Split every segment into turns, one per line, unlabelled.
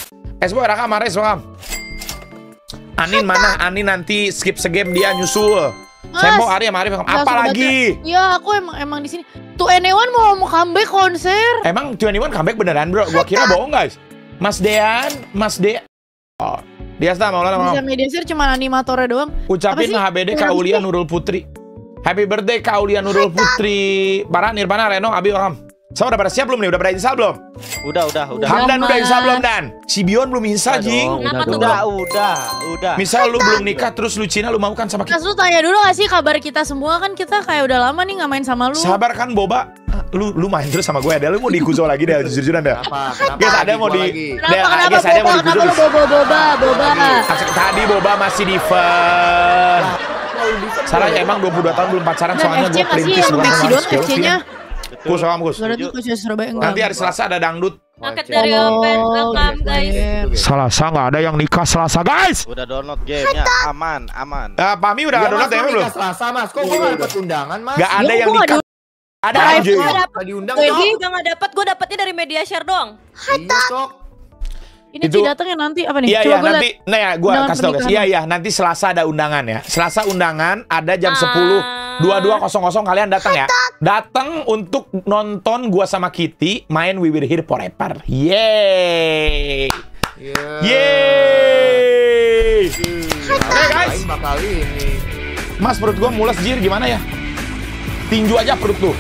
Esbo rekam, Ares rekam. Anin mana? Anin nanti skip segame dia nyusul. Saya mau Arif apa lagi?
Iya, aku emang di sini. Tuh Anyone mau comeback konser.
Emang 21 comeback beneran, bro? Gua kira bohong, guys. Mas Dean. Oh, dia mau
Bisa mediasir cuma animatornya doang.
Ucapin HBD Kaulia Nurul Putri. Happy birthday Kaulia Nurul Putri. Para Nirvana Reno Abi Wakam. Sama udah pada siap belum nih? Udah pada install belum?
Udah.
Hamdan udah install belum, Dan? Si Bion belum install, Jing.
Udah.
Misal lu belum nikah terus lu Cina lu mau kan sama kita?
Mas lu tanya dulu gak sih kabar kita semua, kan kita kayak udah lama nih gak main sama lu.
Sabar kan Boba. Lu main terus sama gue. Ada lu mau dikuzo lagi deh, jujur-jujuran deh.
Kenapa?
Guys, ada mau di
Kenapa
ada mau dikuzo.
Boba?
Tadi Boba masih di fun. Salah ya, emang 22 tahun belum pacaran, soalnya gue perintis bukan sama
FC-nya.
Kus sama Kus. Nanti hari Selasa ada dangdut.
Paket dari Open, welcome guys.
Selasa nggak ada yang nikah Selasa, guys.
Udah download gamenya, aman.
Pami udah download ya belum?
Selasa, Mas. Kok nggak dapat undangan, Mas?
Nggak ada yang nikah. Ada aja.
Nggak diundang,
Gue
Cok.
juga gak dapet, gue dapetnya dari media share doang.
Iya, Cok.
Ini Ci datangnya nanti apa nih?
Iya nanti. Nah ya, gue kasih tau guys. Iya nanti Selasa ada undangan ya. Selasa undangan ada jam 10:22.00 kalian datang ya. Datang untuk nonton gua sama Kitty main We Will Here Forever. Yeay. Yeay. Oke guys.
Kali ini.
Mas, perut gua mules jir, gimana ya? Tinju aja perut tuh.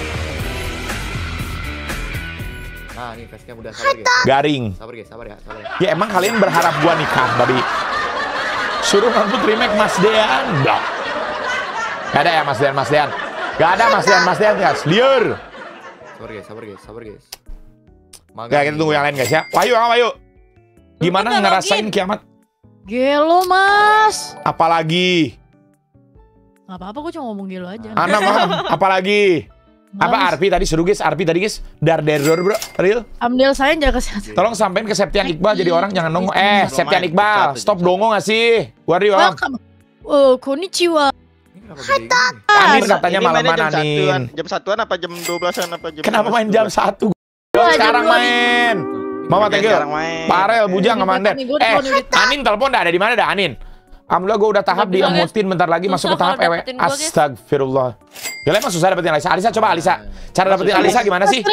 Nah, ini face-nya udah sabar, guys.
Garing.
Sabar ya.
Ya emang kalian berharap gua nikah, babi? Suruh ngebut remake Mas Dean. Blok. Gak ada ya Mas Dean. Gak ada Mas Dean guys. Liur.
Sabar guys.
Gak, kita tunggu yang lain guys ya. Wahyu. Gimana ngerasain kiamat?
Gelo, Mas.
Apalagi?
Gak apa-apa, gue cuma ngomong gelo aja.
Anak mam, apalagi? Apa Arpi tadi suruh guys? Dar bro, real.
Amdel saya jaga kesehatan.
Tolong sampein ke Septian Iqbal jadi orang jangan nongol. Septian Iqbal, stop dongong gak sih? Waduh.
Konnichiwa.
Anin katanya malaman Anin.
Jam 1-an apa jam 12-an apa jam?
Kenapa main jam 1? Sekarang main. Mama tegel. Parel Bujang sama Anden. Anin telepon dah ada di mana dah Anin? Alhamdulillah gue udah tahap diemutin, bentar lagi masuk ke tahap ewe. Astagfirullah. Gila emang susah dapetin Alisa. Coba Alisa. Cara dapetin Alisa gimana sih?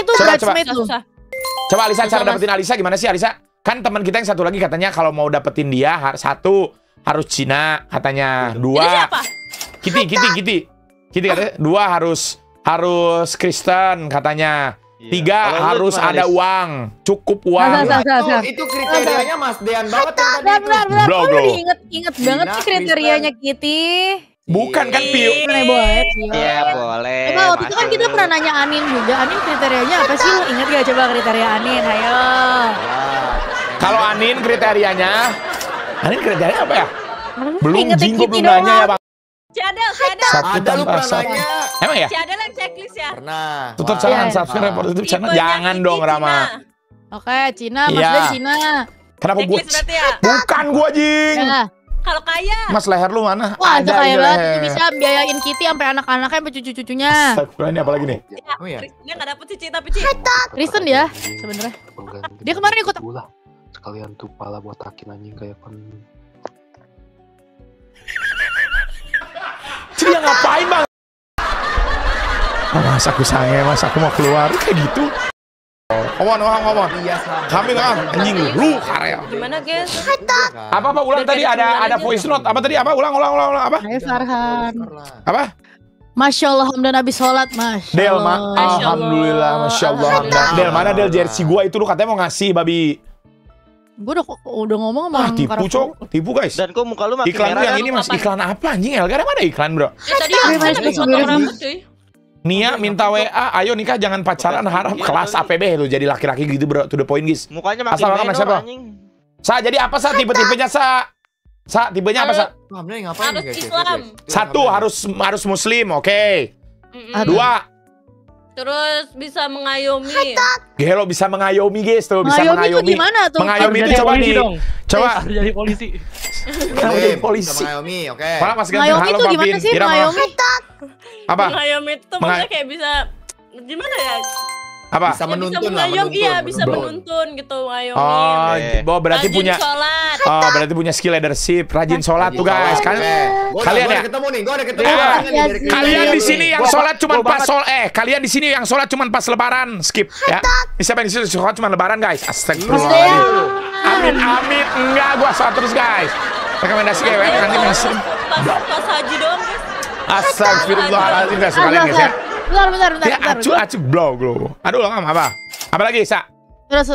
Coba Alisa cara dapetin Alisa gimana sih Alisa? Kan teman kita yang satu lagi katanya kalau mau dapetin dia satu harus Cina katanya. Dua. Kitty katanya. Dua harus Kristen katanya. 3 harus ada uang, cukup uang.
Itu kriterianya Mas Dean banget yang tadi.
Bro. Ingat banget sih kriterianya Kitty.
Bukan kan Pio?
Boleh.
Iya boleh.
Coba waktu itu kan kita pernah nanya Anin juga. Anin kriterianya apa sih? Lu inget gak coba kriteria Anin? Ayo.
Kalau Anin kriterianya apa ya? Belum Jing, gue belum
doang.
nanya ya Bang.
Cadel.
Ada lu pernah nanya.
Emang ya?
Cadel yang checklist ya?
Pernah.
Tutup channel, subscribe, report YouTube channel. Jangan dong Rama.
Oke, Cina, Mas Dan Cina.
Kenapa gue? Bukan gue Jing.
Kalau kaya.
Mas leher lu mana?
Wah, ada kaya banget. Itu bisa biayain Kitty sampai anak-anaknya sampai cucu-cucunya.
Astagfirullah, ini apa lagi nih?
Oh iya.
Dia gak dapet Cici tapi Cici.
Kristen dia sebenarnya. Dia kemarin ikut.
Sekalian tuh pala buat takin anjing kayak kon.
Dia ngapain Bang? Mas aku sange, Mas aku mau keluar kayak gitu. Ngomong. Kami anjing lu karya.
Gimana guys?
Apa ulang tadi ada voice note. Apa tadi apa? Ulang apa?
Ayo Farhan.
Apa?
Masya Allah Hamdan habis sholat Mas.
Del alhamdulillah Masya Allah Hamdan. Del mana Del jersey gua itu lu katanya mau ngasih babi.
Gue udah ngomong sama
tipu guys.
Dan kok muka lu makin
iklan
merah
yang
kan?
ini Mas, iklan apa anjing? Elga mana iklan bro?
Tadi potong rambut cuy.
Nia minta WA, ayo nikah jangan pacaran haram. Kelas APB lu jadi laki-laki gitu bro, to the point guys.
Mukanya makin merah anjing.
Sa, jadi apa Sa tipe-tipenya Sa? Sa, tipenya apa Sa?
Harus Islam.
Satu harus Muslim, oke. 2
Terus bisa mengayomi.
Gelo bisa mengayomi guys tuh, bisa mengayomi.
Itu gimana tuh?
Mengayomi itu coba nih. Coba
jadi polisi.
Jadi polisi.
Mengayomi, oke.
Malah pas ganti
Mengayomi
halo
itu gimana
Papin.
sih? Mengayomi.
Apa?
Mengayomi itu maksudnya kayak bisa gimana ya?
Apa?
Bisa
Ya,
menuntun lah,
Iya, bisa
menuntun.
menuntun gitu, ngayomin.
Oh, berarti
Rajin
punya
sholat.
berarti punya skill leadership, rajin sholat tuh guys. Kalian
Kalian
ya.
ya? Ketemu nih, gue ada ketemu.
Kalian di sini yang sholat cuma pas kalian di sini yang sholat cuma pas lebaran, skip ya. Siapa yang di sini sholat cuma lebaran guys? Astagfirullahaladzim. Amin. Enggak, gua sholat terus guys. Rekomendasi cewek nanti masuk.
Pas haji doang, guys.
Astagfirullahaladzim guys, kalian guys ya.
Bentar.
Ya acu blow. Aduh, lo apa? Apa lagi, Sa?
Terus.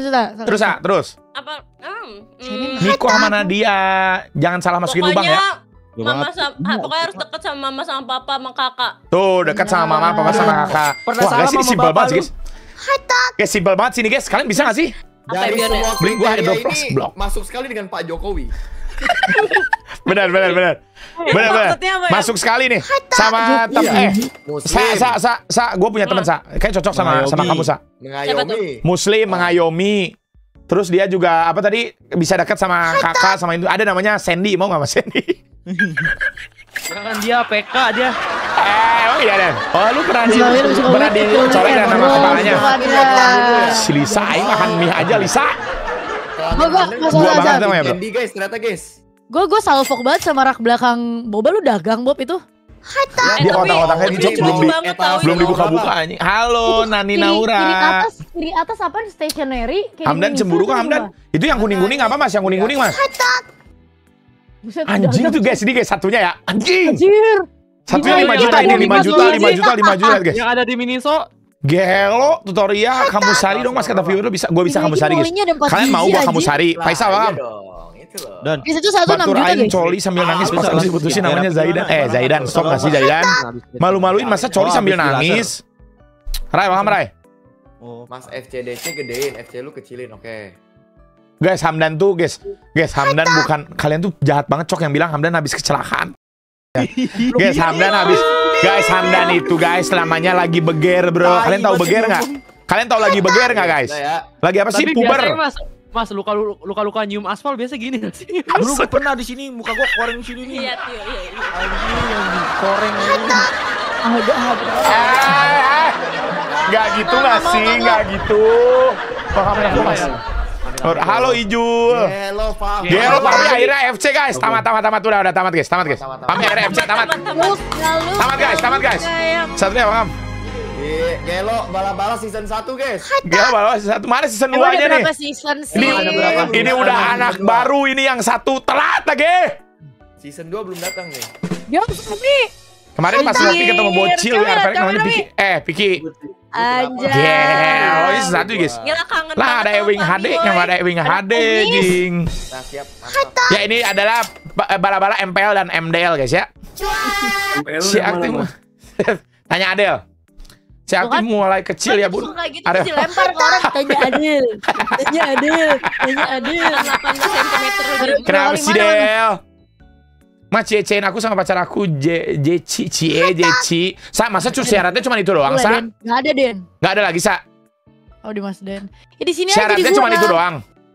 Apa?
Niko sama Nadia, jangan salah masukin lubang ya.
Pokoknya harus deket sama mama sama papa sama kakak.
Tuh, dekat sama mama, papa sama kakak. Wah, guys, ini simpel banget sih, guys. Guys, simpel banget sini, guys. Kalian bisa gak sih?
Dari
biar
semua
beli gua
kriteria
Hydro Plus
ini
Block.
masuk sekali dengan Pak Jokowi.
Benar.
Maksudnya apa ya?
Masuk sekali nih sama temen gue punya teman kayak cocok sama kamu Sa.
Mengayomi.
Muslim mengayomi. Terus dia juga apa tadi bisa dekat sama kakak sama itu. Ada namanya Sandy, mau nggak Mas Sandy?
Jangan dia PK dia.
Oh iya deh. Oh lu pernah dicolek dan nama kepalanya. Si Lisa, aing makan mie aja Lisa.
Gua
banget sama ya bro.
Candy guys, ternyata guys.
Gue salfok banget sama rak belakang Boba. Lu dagang Bob itu.
Dia otak-otaknya dicek belum dibuka-buka
tahu.
anjing. Halo Nani Naura.
Kiri atas apa stationery?
Hamdan cemburu kok Hamdan? Itu yang kuning-kuning apa Mas? Yang kuning-kuning Mas? Anjing tuh guys, ini guys satunya ya. Anjing.
Anjir.
Satunya 5 juta ini, 5 juta guys.
Yang ada di Miniso.
Gelo tutorial kamu sari dong Mas, kata viewer bisa kamu sari guys. Kalian mau gua kamu sari? Faisal paham?
Dan
Di situ 1,6
Batur
juta
aing
guys.
coli sambil nangis pas habis diputusin namanya Zaidan. Zaidan, stop nggak sih Zaidan? Malu-maluin masa coli sambil nangis. Rai, paham Rai?
Mas FCDC gedein, FC lu kecilin, oke.
Guys, Hamdan tuh guys Hamdan bukan, kalian tuh jahat banget cok yang bilang Hamdan habis kecelakaan. Guys, Hamdan itu guys namanya lagi beger bro. Kalian tahu beger nggak? Kalian tahu lagi beger nggak guys? Lagi apa sih?
tapi
Puber.
biasanya, Mas luka nyium aspal biasa gini nggak sih?
Dulu gue pernah di sini, muka gue koreng sini nih.
Iya, Tio, iya.
Anjing yang koreng.
Nggak gitu nggak sih? Nggak gitu. Paham aku Mas? Halo Ijul. Gelo Pami akhirnya FC guys. Tamat udah tamat guys. Pami akhirnya FC tamat. Tamat guys. Satunya paham.
Gelo bala-bala season 1 guys.
Gelo bala season 1. Mana season 2-nya nih? Ini udah anak baru ini yang satu telat lagi.
Season 2 belum datang nih.
Ya, tapi
Kemarin pas Lopi ketemu bocil RP namanya Piki.
Anjay.
Gelo ini satu guys.
Gila kangen
Lah
banget
ada
sama
Ewing
Fabi,
HD,
woy.
yang ada Ewing HD jing.
Nah, siap. Mantap.
Ya ini adalah bala-bala MPL dan MDL guys ya. Si Aktif tanya Adel. Si Aktif mulai kecil ya bun.
Suka gitu
Ada
dilempar ke orang tanya Adil. Tanya Adil.
18 cm.
kenapa sih Del? Mas cecein aku sama pacar aku Jeci. Sa, masa syaratnya cuma itu doang, Sa?
Nggak ada Den.
Nggak ada lagi, Sa?
Oh di Mas Den. Ya di sini aja di
Syaratnya
gua.
cuma itu doang.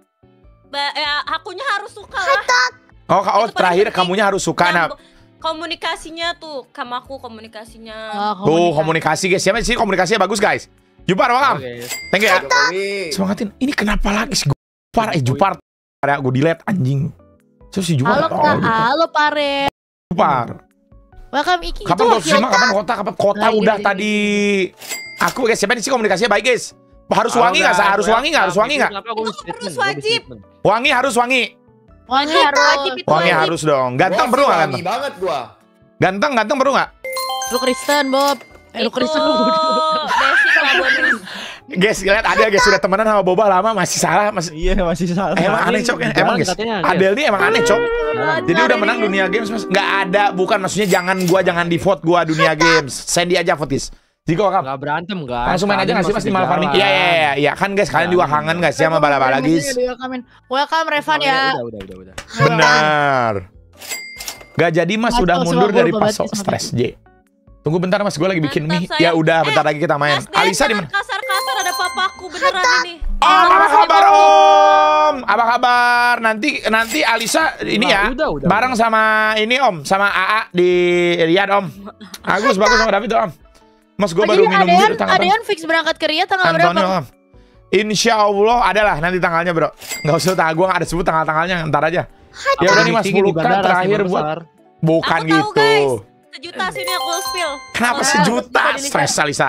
Akunya harus suka lah.
Oh,
Itu paling
terakhir
penting.
kamunya harus suka. Nah,
Komunikasinya tuh, sama aku komunikasinya.
tuh komunikasi guys. Siapa sih komunikasinya bagus guys? Jupar, welcome. Thank you ya. Semangatin. Ini kenapa lagi sih Jupar? Jupar. Ada gue delete anjing. Terus si Jupar.
Halo Pare.
Jupar.
Welcome Iki.
Kapan kau Sima? Kapan kota? Kapan kota udah tadi? Aku guys, siapa sih komunikasinya baik guys? Harus wangi nggak? Harus wangi nggak? Harus wangi nggak?
Harus wajib.
Wangi harus wangi.
Wangi harus.
Wangi harus dong. Ganteng perlu nggak ganteng?
banget gua.
Ganteng perlu nggak?
Lu Kristen Bob. Lu Kristen lu.
Basic lah bonus.
Guys, lihat ada guys sudah temenan sama Boba lama masih salah masih.
Iya masih salah.
Emang aneh cok ya, emang guys. Adel nih emang aneh cok. Jadi udah menang dunia games mas. Nggak ada, bukan maksudnya jangan di vote gua dunia games. Sandy aja vote is. Jika kamu
Nggak berantem guys.
langsung main aja nggak sih mas di malam farming? Iya kan guys kalian juga kangen nggak sih sama bala-bala guys?
Welcome Revan ya.
Udah.
Benar. Gak jadi mas
Batal
udah mundur
semua
dari
gua,
pasok
babat,
stres J. Tunggu bentar mas, gue lagi bikin mie.
Bentar,
Ya
sayang.
udah, bentar lagi kita main.
Mas Den,
Alisa di
jangan
mana?
kasar-kasar, ada papaku beneran ini.
Om, apa kabar Om? Apa kabar? Nanti Alisa ini ya,
Udah.
bareng sama ini Om, sama AA di Riyadh Om. Bagus sama David Om. Mas gue
Oh,
baru
jadi
minum bir tanggal
Adean fix berangkat ke Ria tanggal berapa?
Antonio. Insya Allah adalah nanti tanggalnya bro. Nggak usah tanggal, gue nggak ada sebut tanggal-tanggalnya, ntar aja. Ya udah nih mas, 10K terakhir buat. Bukan
Aku tahu,
gitu.
guys. Sejuta sini aku spill.
Kenapa
Oh,
sejuta?
Lisa.
Stres Lisa.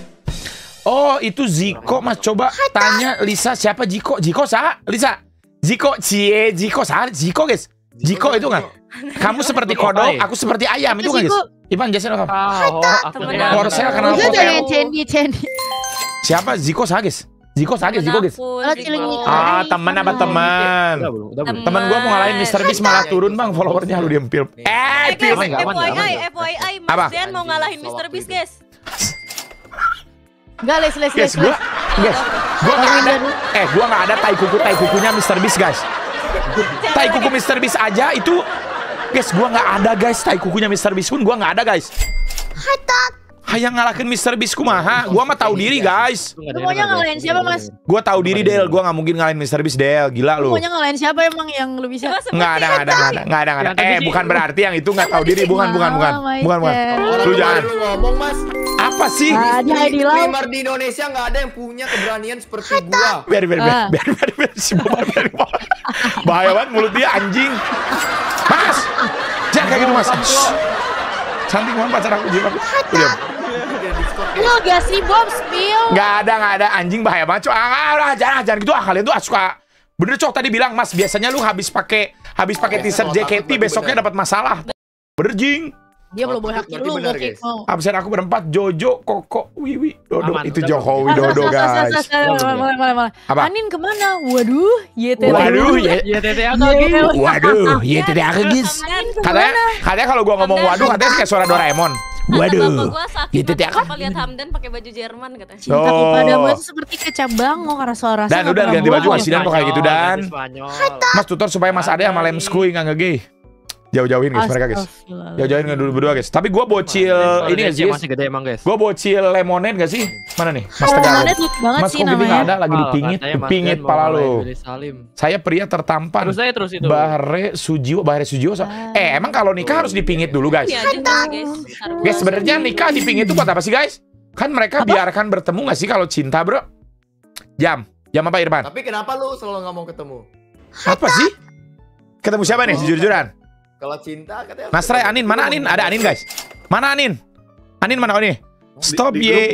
Oh itu Ziko mas, coba tanya Lisa siapa Jiko? Jiko sah? Lisa? Jiko cie Jiko sah? Jiko guys. Jiko itu nggak? Kamu seperti kodok, aku seperti ayam itu nggak guys? Ivan jelasin kamu.
Aku
Temen
dengar.
Korsel kenal
Udah
Pokemon.
jangan Cendi.
Siapa Ziko sah guys? Ziko sah guys? Ziko guys?
Alat cilingi.
Teman apa teman?
Udah belum.
Temen gue mau ngalahin Mr. Beast malah turun bang followernya lu diempil.
Guys,
Pil.
FYI,
Apa?
Mas Dean mau ngalahin Mr. Beast, guys.
Enggak, les.
Guys, gue nggak ada. Gue nggak ada tai kukunya Mr. Beast guys. Tai kuku Mr. Beast aja itu, guys, gue nggak ada guys. Tai kukunya Mr. Beast pun gue nggak ada guys. Hayang ngalahin Mr. Beast kumaha. Gue mah tahu diri guys.
Lu maunya ngalahin siapa, Mas?
Gue tahu diri Del. Gue nggak mungkin ngalahin Mr. Beast Del. Gila
Lu
lu.
maunya ngalahin siapa emang yang lu bisa?
Nggak ada. Bukan berarti yang itu nggak tahu diri. Bukan.
Oh my God.
Lu jangan.
Lu ngomong mas.
Apa sih?
Ada di laut.
Gamer di Indonesia nggak ada yang punya keberanian seperti gua.
Biar. Si Bobar biar. Bahaya banget mulut dia anjing. Mas, jangan kayak gitu mas. Cantik banget pacar aku juga. Udah.
Lu gak sih Bob spill?
Nggak ada anjing bahaya banget. Cok, jangan gitu. Kalian tuh suka. Bener cok tadi bilang mas biasanya lu habis pakai t-shirt JKT besoknya dapat masalah. Bener jing.
Dia belum boleh haki lu,
Bener,
gokil.
guys.
Mau.
Absen aku berempat Jojo, Koko, Wiwi, Dodo.
Aman,
Itu
udah,
Jokowi Dodo guys.
Mulai.
Apa?
Anin kemana? Waduh, YTT.
Waduh, ya.
Iya teteh aku lagi.
Waduh, ya tidak guys. Katanya kalau gua ngomong waduh katanya kayak suara Doraemon.
Waduh.
Ya tidak
Apa lihat Hamdan pakai baju Jerman katanya.
Cintaku padamu itu seperti kecabang karena suara
Dan udah ganti baju masih dan kok kayak gitu dan.
Spanyol.
Mas tutor supaya Mas Ade sama Lemskuy nggak nge-gay. Jauh-jauhin guys mereka guys. Jauh-jauhin dulu berdua guys. Tapi gua bocil ini guys.
Masih gede emang guys.
Gua bocil lemonade gak sih? Mana nih? Mas
Oh,
Tegal.
lemonade lucu banget
Mas
sih
kok gini
namanya.
nggak ada lagi dipingit, dipingit pala lu. Saya pria tertampan.
Terus saya terus itu.
Bahre Sujiwo. Emang kalau nikah harus dipingit dulu guys.
Iya, guys.
Guys sebenarnya nikah dipingit itu buat apa sih guys? Kan mereka biarkan bertemu gak sih kalau cinta bro? Jam apa Irfan?
Tapi kenapa lu selalu nggak mau ketemu?
Apa sih? Ketemu siapa nih jujur-jujuran?
Kalau cinta katanya.
Nasrai, Anin, mana Anin? Ada Anin guys. Mana Anin? Anin mana ini? Stop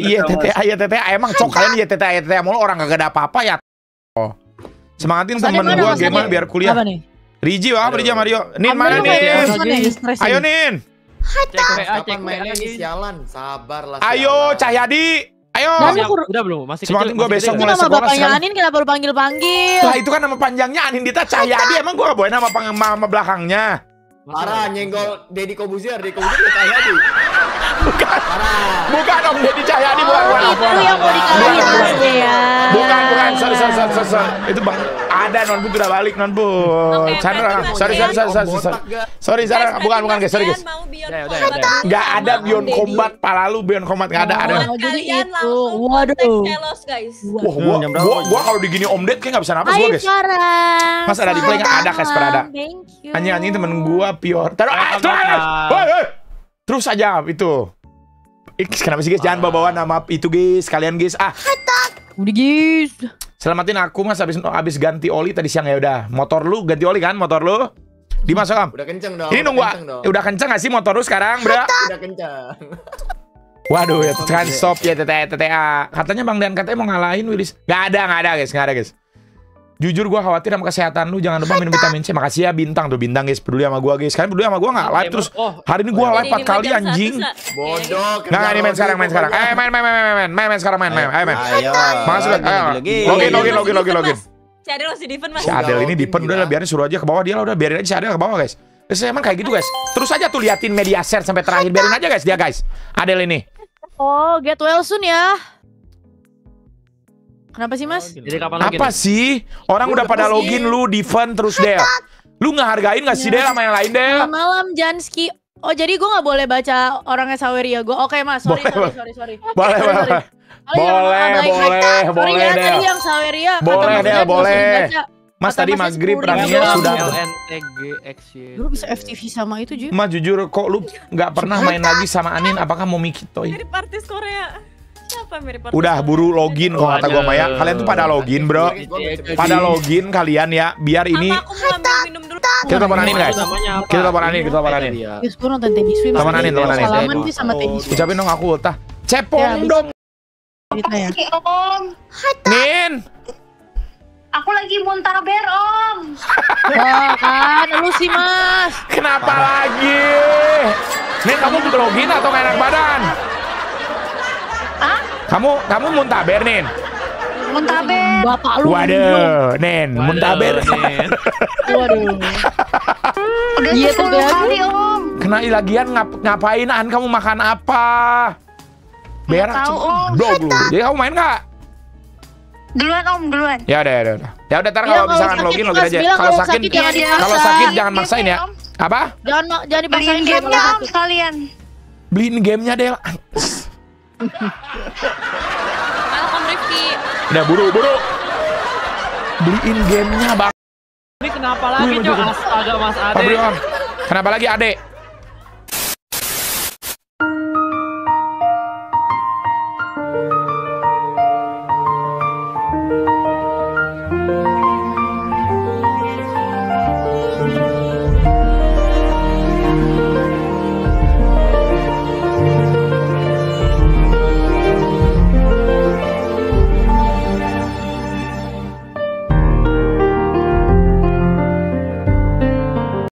YTTA emang cok kalian YTTA mulu orang gak ada apa-apa ya. Oh. Semangatin
Mas Ade
temen
mana,
gua
Mas
gimana
Ade?
biar kuliah.
Apa nih?
Riji Mario. Nin
Abang
mana
lu kayak
Nin?
stres
Ayo
nih.
Nin.
Cek WA, cek
Kapan mainnya
WA.
nih sialan? Sabar lah.
Ayo
sialan.
Cahyadi. Ayo.
Dan lu
Udah belum? Masih
Semangatin gua besok
Itu
mulai
nama
sekolah
bapaknya
sekarang.
Anin kenapa lu panggil-panggil?
Lah itu kan nama panjangnya Anindita Cahyadi. Emang gua gak boleh nama belakangnya.
Parah nyenggol Deddy Kobuzier udah Cahyadi.
Bukan Om Deddy Cahyadi bukan.
Itu yang mau dikalahin Mas Dean.
Bukan. Sorry. Itu Bang ada non pun udah balik non pun. Chandra, sorry Zara, bukan guys, sorry guys. Nggak ada Beyond Combat, pala lu Beyond Combat nggak ada.
Oh, jadi
Kalian
itu.
langsung
Waduh.
kontak Celos, guys.
Wah, gua kalau digini Om Ded kayak nggak bisa napas gua
Hai
guys.
sekarang.
Mas ada di play nggak? Ada, Kas, ada.
Thank you.
Anjing temen gua Pior. Terus aja itu. Kenapa sih guys? Jangan bawa nama itu guys, kalian guys.
Udah guys.
Selamatin aku Mas abis ganti oli tadi siang ya udah. Motor lu ganti oli kan? Motor lu? Dimasuk Am.
Udah kenceng dong.
Ini nunggu udah kenceng gak sih motor lu sekarang, Bro?
Udah kenceng.
Waduh, ya kan stop ya TTA. Katanya Bang Dan katanya mau ngalahin Willis. Gak ada guys. Jujur gua khawatir sama kesehatan lu, jangan lupa minum vitamin C. Makasih ya Bintang guys, peduli sama gua guys. Kalian peduli sama gua enggak? Live terus. Hari ini gua live 4 kali anjing.
Bodoh.
Nggak, ini main sekarang. Main sekarang, main. Ayo main.
Ayo.
Masuk, ayo. Login.
Si Adel masih defend, Mas.
Si Adel ini dipen udah lah, biarin suruh aja ke bawah dia lah, udah biarin aja si Adel ke bawah guys. Terus emang kayak gitu guys. Terus aja tuh liatin media share sampai terakhir, biarin aja guys dia guys. Adel ini.
Oh, get well soon ya. Kenapa sih Mas?
Jadi kapan lagi?
Apa sih? Orang udah pada login lu defend terus Del. Lu ngehargain gak sih Del sama yang lain Del?
Selamat malam Janski. Oh jadi gue gak boleh baca orangnya Saweria gue. Oke Mas, sorry.
Boleh.
Sorry ya,
Boleh
Del.
Del.
Tadi yang Saweria.
Boleh,
kata Mas
Del,
Ed,
boleh.
langsung dibaca.
Mas
Kata
tadi
Masnya
Mas Grip
10.000
running-nya
doang.
sudah.
LNTGXY.
Lu bisa FTV sama itu, Jim.
Mas jujur kok lu nggak pernah main lagi sama Anin? Apakah mau Mikitoy?
Mirip artis Korea. Siapa mirip artis
Udah
Korea?
buru login kalau kata gua Maya. Kalian tuh pada login, Bro. Pada login kalian ya, biar ini
Apa aku mau ambil minum dulu?
kita telepon Anin guys.
Namanya apa?
Kita telepon Anin, kita telepon Anin.
Guys, gue nonton Teddy Swim.
Teman Anin, teman Anin.
Salaman sih sama Teddy Swim.
Ucapin dong aku ultah.
Ya,
Cepong
bisa.
dong,
Kita ya.
Om,
Nin.
aku lagi muntaber Om.
Wah, kan lu sih, Mas.
Kenapa lagi? Nin, kamu login atau nggak enak badan?
Hah?
Kamu muntaber, Nin?
Muntaber.
Bapak lu.
Waduh, Nin, muntaber.
Waduh.
Udah
Iya,
10
tuh,
kali Om.
Kena lagian ngapain An? Kamu makan apa? Berak
Nggak tahu, Om.
blog lu. Jadi kamu main nggak?
Duluan Om, duluan.
Ya udah, ya udah. Ya udah, ntar
Ya,
kalau
kalau
misalkan
sakit,
login
Mas,
login aja.
bilang
Kalau
kalau
sakit
sakit jangan dipaksa.
kalau sakit jangan
Beliin
maksain ya.
gamenya, Om.
Apa?
Jangan dipaksain
Beliin
Jim,
gamenya
kalau
Om
sakit.
sekalian.
Beliin gamenya Del.
Welcome Rifki.
Udah buru. Beliin gamenya Bang.
Ini kenapa lagi, Cok? Astaga, Mas Ade.
Fabrio. Kenapa lagi Ade?